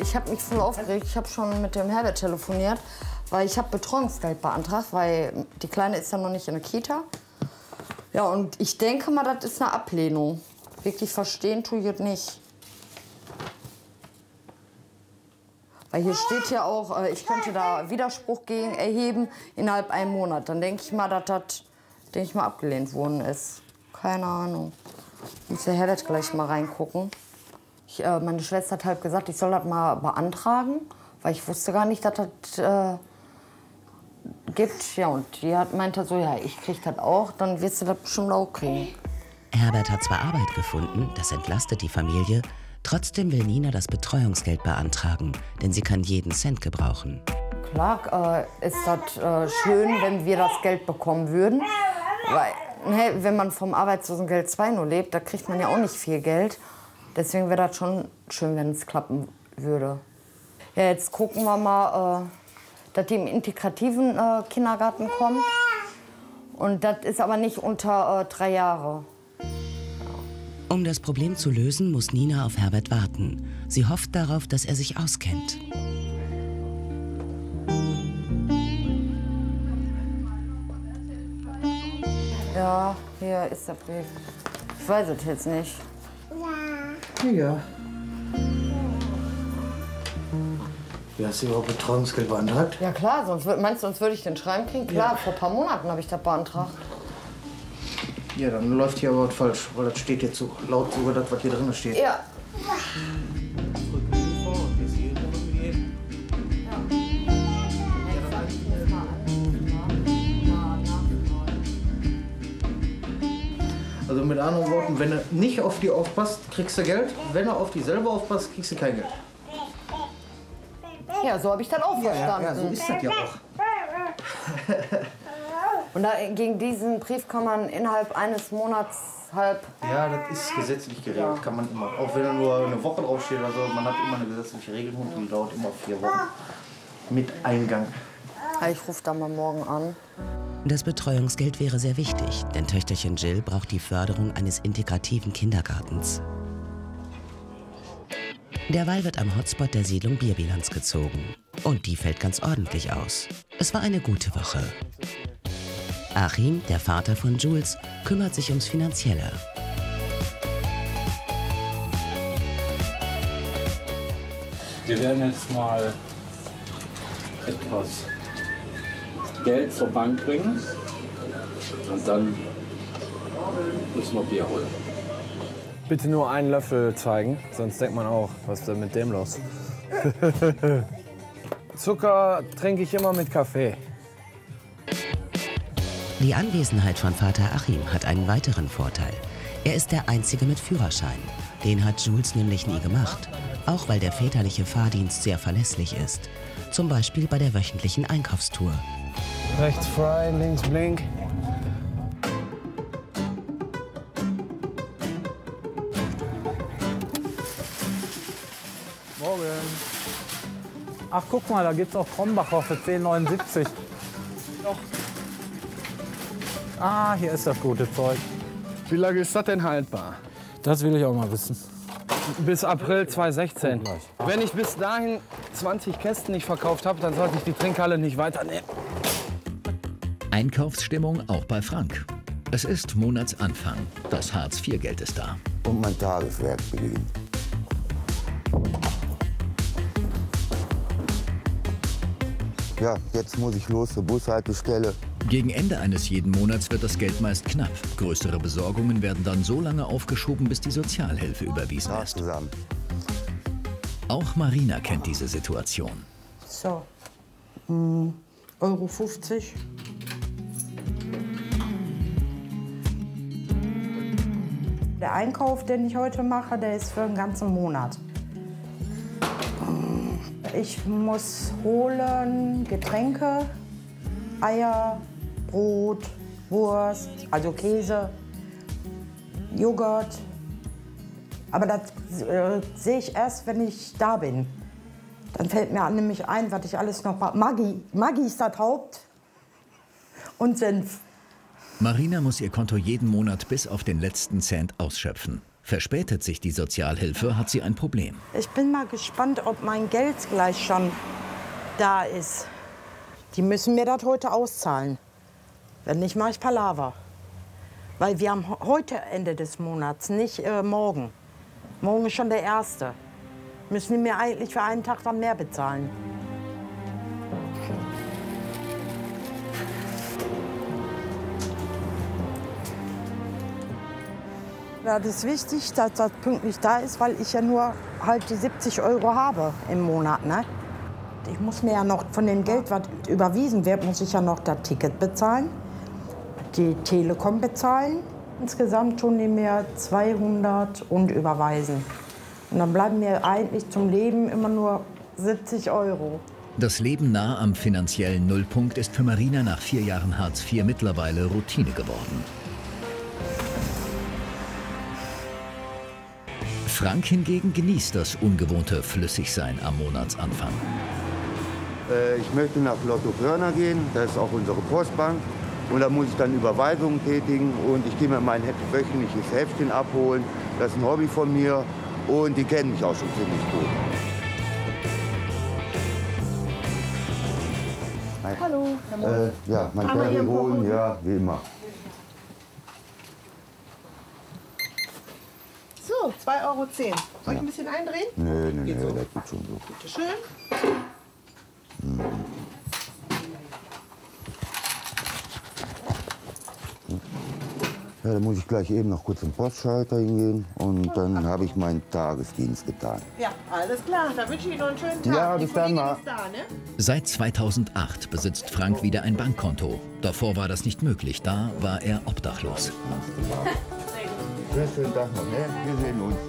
Ich habe mich voll aufgeregt. Ich habe schon mit dem Herbert telefoniert, weil ich habe Betreuungsgeld beantragt, weil die Kleine ist ja noch nicht in der Kita. Ja, und ich denke mal, das ist eine Ablehnung. Wirklich verstehen tue ich es nicht. Weil hier steht ja auch, ich könnte da Widerspruch gegen erheben innerhalb einem Monat. Dann denke ich mal, dass das, abgelehnt worden ist. Keine Ahnung. Muss der Herbert gleich mal reingucken. Meine Schwester hat halt gesagt, ich soll das mal beantragen, weil ich wusste gar nicht, dass das gibt. Ja, und die meinte so, ja, ich krieg das auch, dann wirst du das bestimmt auch kriegen. Herbert hat zwar Arbeit gefunden, das entlastet die Familie, trotzdem will Nina das Betreuungsgeld beantragen, denn sie kann jeden Cent gebrauchen. Klar ist das schön, wenn wir das Geld bekommen würden, weil wenn man vom Arbeitslosengeld 2 nur lebt, da kriegt man ja auch nicht viel Geld. Deswegen wäre das schon schön, wenn es klappen würde. Ja, jetzt gucken wir mal, dass die im integrativen Kindergarten kommt. Und das ist aber nicht unter 3 Jahre. Um das Problem zu lösen, muss Nina auf Herbert warten. Sie hofft darauf, dass er sich auskennt. Ja, hier ist der Brief. Ich weiß es jetzt nicht. Ja. Wie hast du überhaupt Betreuungsgeld beantragt? Ja klar, meinst du, sonst würde ich den Schreiben kriegen? Klar, ja. Vor ein paar Monaten habe ich das beantragt. Ja, dann läuft hier aber was falsch, weil das steht jetzt so laut sogar das, was hier drin steht. Ja. Also mit anderen Worten, wenn du nicht auf die aufpasst, kriegst du Geld. Wenn du auf die selber aufpasst, kriegst du kein Geld. Ja, so habe ich dann auch verstanden. Ja, so ist das ja auch. Und gegen diesen Brief kann man innerhalb eines Monats Ja, das ist gesetzlich geregelt, ja. Kann man immer. Auch wenn da nur eine Woche draufsteht oder so, man hat immer eine gesetzliche Regelung, die dauert immer 4 Wochen. Mit Eingang. Ich rufe da mal morgen an. Das Betreuungsgeld wäre sehr wichtig, denn Töchterchen Jill braucht die Förderung eines integrativen Kindergartens. Derweil wird am Hotspot der Siedlung Bierbilanz gezogen. Und die fällt ganz ordentlich aus. Es war eine gute Woche. Achim, der Vater von Jules, kümmert sich ums Finanzielle. Wir werden jetzt mal etwas Geld zur Bank bringen und dann müssen wir Bier holen. Bitte nur einen Löffel zeigen, sonst denkt man auch, was ist denn mit dem los? Zucker trinke ich immer mit Kaffee. Die Anwesenheit von Vater Achim hat einen weiteren Vorteil. Er ist der Einzige mit Führerschein. Den hat Jules nämlich nie gemacht. Auch weil der väterliche Fahrdienst sehr verlässlich ist. Zum Beispiel bei der wöchentlichen Einkaufstour. Rechts frei, links blink. Morgen. Ach, guck mal, da gibt's auch Krombacher für 10,79. Doch. Ah, hier ist das gute Zeug. Wie lange ist das denn haltbar? Das will ich auch mal wissen. Bis April 2016. Wenn ich bis dahin 20 Kästen nicht verkauft habe, dann sollte ich die Trinkhalle nicht weiternehmen. Einkaufsstimmung auch bei Frank. Es ist Monatsanfang. Das Hartz-IV-Geld ist da. Und mein Tageswerk beginnt. Ja, jetzt muss ich los zur Bushaltestelle. Gegen Ende eines jeden Monats wird das Geld meist knapp. Größere Besorgungen werden dann so lange aufgeschoben, bis die Sozialhilfe überwiesen ist. Zusammen. Auch Marina kennt diese Situation. So, Euro 50. Der Einkauf, den ich heute mache, der ist für einen ganzen Monat. Ich muss holen Getränke, Eier, Brot, Wurst, also Käse, Joghurt. Aber das sehe ich erst, wenn ich da bin. Dann fällt mir nämlich ein, was ich alles noch brauche. Maggi ist das Haupt und Senf. Marina muss ihr Konto jeden Monat bis auf den letzten Cent ausschöpfen. Verspätet sich die Sozialhilfe, hat sie ein Problem. Ich bin mal gespannt, ob mein Geld gleich schon da ist. Die müssen mir das heute auszahlen. Wenn nicht, mache ich Palaver. Weil wir haben heute Ende des Monats, nicht morgen. Morgen ist schon der 1. Müssen die mir eigentlich für einen Tag dann mehr bezahlen. Ja, das ist wichtig, dass das pünktlich da ist, weil ich ja nur halt die 70 € habe im Monat. Ne? Ich muss mir ja noch von dem Geld, was überwiesen wird, muss ich ja noch das Ticket bezahlen, die Telekom bezahlen. Insgesamt tun die mir 200 und überweisen. Und dann bleiben mir eigentlich zum Leben immer nur 70 €. Das Leben nah am finanziellen Nullpunkt ist für Marina nach 4 Jahren Hartz IV mittlerweile Routine geworden. Frank hingegen genießt das ungewohnte Flüssigsein am Monatsanfang. Ich möchte nach Lotto Körner gehen, das ist auch unsere Postbank. Und da muss ich dann Überweisungen tätigen und ich gehe mir mein wöchentliches Heftchen abholen. Das ist ein Hobby von mir und die kennen mich auch schon ziemlich gut. Hallo, Herr Moll. Ja, mein Perry holen, ja, wie immer. So, 2,10 €. Soll ich ein bisschen eindrehen? Nee, das geht schon so. Bitte schön. Ja, dann muss ich gleich eben noch kurz zum Postschalter hingehen und dann habe ich meinen Tagesdienst getan. Ja, alles klar. Dann wünsche ich Ihnen noch einen schönen Tag. Ja, Die bis dann Kollegin mal. ist da, ne? Seit 2008 besitzt Frank wieder ein Bankkonto. Davor war das nicht möglich, da war er obdachlos. Sehr schönen Tag noch, ne? Wir sehen uns.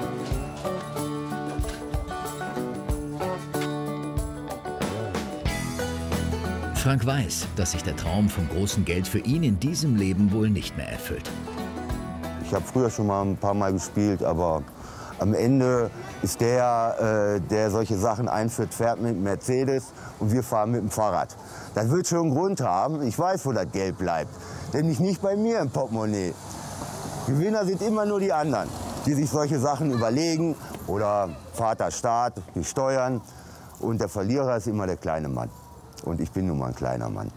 Frank weiß, dass sich der Traum vom großen Geld für ihn in diesem Leben wohl nicht mehr erfüllt. Ich habe früher schon mal ein paar Mal gespielt, aber am Ende ist der, der solche Sachen einführt, fährt mit dem Mercedes und wir fahren mit dem Fahrrad. Das wird schon einen Grund haben. Ich weiß, wo das Geld bleibt. Nämlich nicht bei mir im Portemonnaie. Gewinner sind immer nur die anderen, die sich solche Sachen überlegen oder Vater Staat, die Steuern. Und der Verlierer ist immer der kleine Mann. Und ich bin nun mal ein kleiner Mann.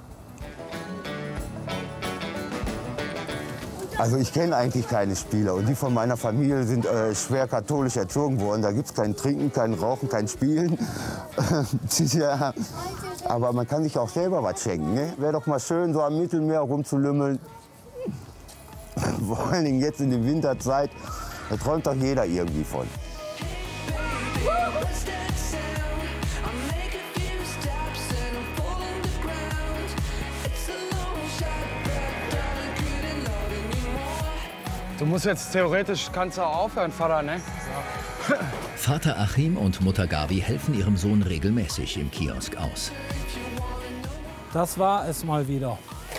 Also ich kenne eigentlich keine Spieler und die von meiner Familie sind schwer katholisch erzogen worden. Da gibt es kein Trinken, kein Rauchen, kein Spielen. Ja, aber man kann sich auch selber was schenken. Ne? Wäre doch mal schön, so am Mittelmeer rumzulümmeln. Vor allen Dingen jetzt in der Winterzeit, da träumt doch jeder irgendwie von. Du musst jetzt theoretisch, kannst du auch aufhören, Vater, ne? Ja. Vater Achim und Mutter Gabi helfen ihrem Sohn regelmäßig im Kiosk aus. Das war es mal wieder.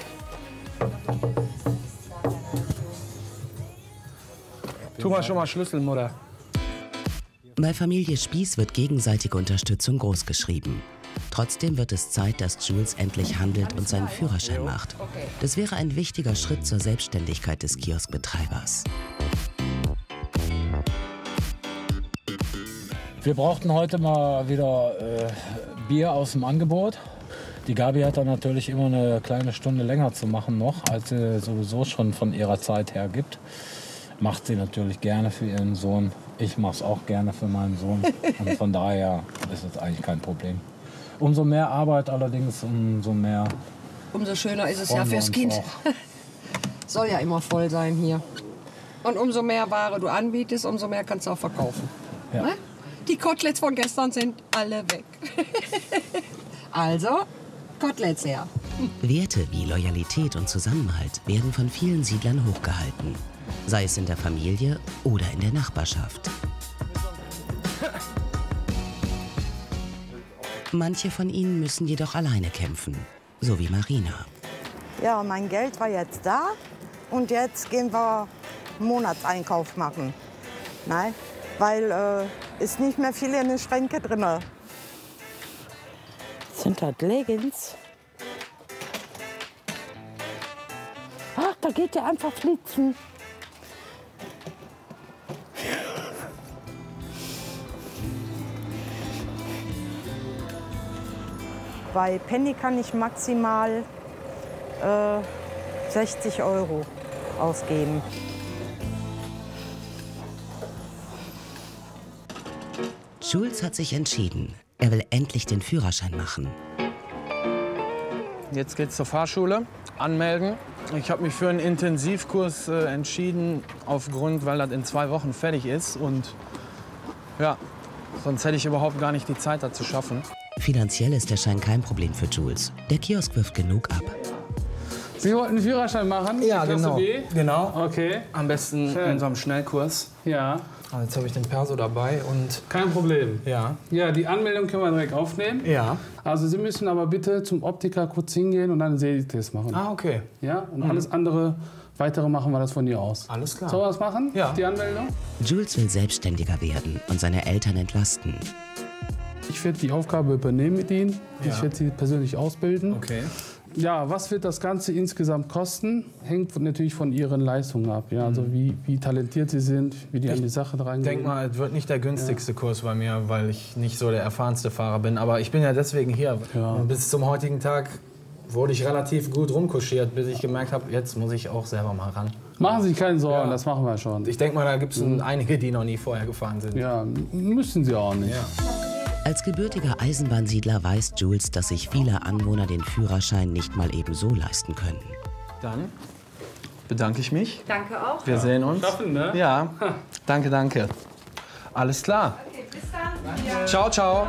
Tu mal schon mal Schlüssel, Mutter. Bei Familie Spieß wird gegenseitige Unterstützung großgeschrieben. Trotzdem wird es Zeit, dass Jules endlich handelt und seinen Führerschein macht. Das wäre ein wichtiger Schritt zur Selbstständigkeit des Kioskbetreibers. Wir brauchten heute mal wieder Bier aus dem Angebot. Die Gabi hat dann natürlich immer eine kleine Stunde länger zu machen noch, als sie sowieso schon von ihrer Zeit her gibt. Macht sie natürlich gerne für ihren Sohn. Ich mache es auch gerne für meinen Sohn. Und von daher ist es eigentlich kein Problem. Umso mehr Arbeit allerdings, umso mehr. Umso schöner ist es ja fürs Kind. Soll ja immer voll sein hier. Und umso mehr Ware du anbietest, umso mehr kannst du auch verkaufen. Ja. Ne? Die Koteletts von gestern sind alle weg. Also, Koteletts her. Werte wie Loyalität und Zusammenhalt werden von vielen Siedlern hochgehalten. Sei es in der Familie oder in der Nachbarschaft. Manche von ihnen müssen jedoch alleine kämpfen, so wie Marina. Ja, mein Geld war jetzt da und jetzt gehen wir Monatseinkauf machen. Nein, weil ist nicht mehr viel in den Schränke drin. Sind das Leggings? Ach, da geht der einfach flitzen. Bei Penny kann ich maximal 60 € ausgeben. Jules hat sich entschieden. Er will endlich den Führerschein machen. Jetzt geht's zur Fahrschule, anmelden. Ich habe mich für einen Intensivkurs entschieden, weil das in 2 Wochen fertig ist. Und ja, sonst hätte ich überhaupt gar nicht die Zeit dazu schaffen. Finanziell ist der Schein kein Problem für Jules. Der Kiosk wirft genug ab. Sie wollten einen Führerschein machen? Ja, Klasse genau. B? Genau. Okay. Am besten Schön. in so einem Schnellkurs. Ja. Also jetzt habe ich den Perso dabei und... Kein Problem. Ja. Ja, die Anmeldung können wir direkt aufnehmen. Ja. Also Sie müssen aber bitte zum Optiker kurz hingehen und dann einen Sehtest machen. Ah, okay. Ja, und alles weitere machen wir das von dir aus. Alles klar. Sollen wir das machen? Ja. Die Anmeldung? Jules will selbstständiger werden und seine Eltern entlasten. Ich werde die Aufgabe übernehmen mit Ihnen. Ja. Ich werde Sie persönlich ausbilden. Okay. Ja, was wird das Ganze insgesamt kosten? Hängt natürlich von Ihren Leistungen ab. Ja? Also wie talentiert Sie sind, wie die an die Sache rangehen. Ich denke mal, es wird nicht der günstigste Kurs bei mir, weil ich nicht so der erfahrenste Fahrer bin. Aber ich bin ja deswegen hier. Ja. Und bis zum heutigen Tag wurde ich relativ gut rumkuschiert, bis ich gemerkt habe, jetzt muss ich auch selber mal ran. Machen Sie sich keine Sorgen, das machen wir schon. Ich denke mal, da gibt es einige, die noch nie vorher gefahren sind. Ja, müssen Sie auch nicht. Ja. Als gebürtiger Eisenbahnsiedler weiß Jules, dass sich viele Anwohner den Führerschein nicht mal eben so leisten können. Dann bedanke ich mich. Danke auch. Wir sehen uns. Schaffen, ne? Ja, danke, danke. Alles klar. Okay, bis dann. Ciao, ciao.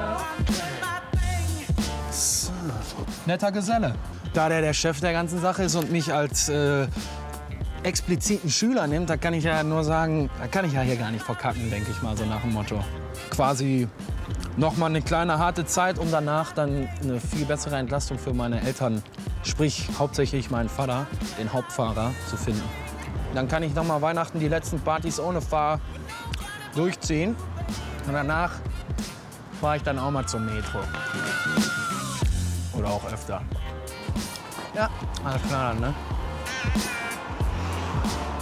Netter Geselle. Da der Chef der ganzen Sache ist und mich als expliziten Schüler nimmt, da kann ich ja nur sagen, da kann ich ja hier gar nicht verkacken, denke ich mal, so nach dem Motto. Quasi noch mal eine kleine harte Zeit, um danach dann eine viel bessere Entlastung für meine Eltern, sprich hauptsächlich meinen Vater, den Hauptfahrer, zu finden. Dann kann ich noch mal Weihnachten die letzten Partys ohne Fahr durchziehen und danach fahre ich dann auch mal zum Metro. Oder auch öfter. Ja, alles klar dann, ne?